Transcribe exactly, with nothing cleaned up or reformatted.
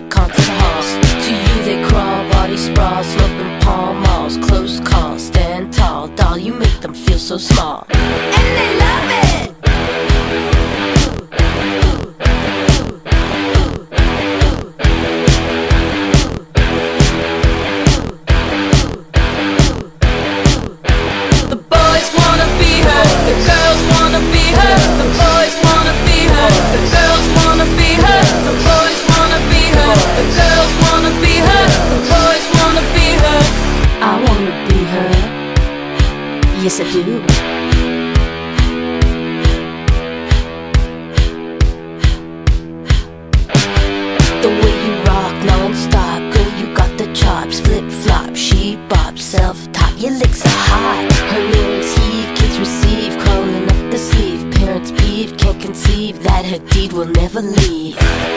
a concert hall. To you they crawl, body sprawl, smoking palm malls, close calls, stand tall, doll, you make them feel so small. And they love it! The boys wanna be her, the girls wanna be her, the boys wanna be her, the girls wanna be her, the boys wanna be her, the girls wanna be her, the boys wanna be her. I wanna be her, yes I do. The way you rock non-stop, girl you got the chops, flip-flop, she bop, self-taught, your licks are hot. Her lyrics heave, kids receive, crawling up the sleeve, parents peeved, can't conceive that her deed will never leave.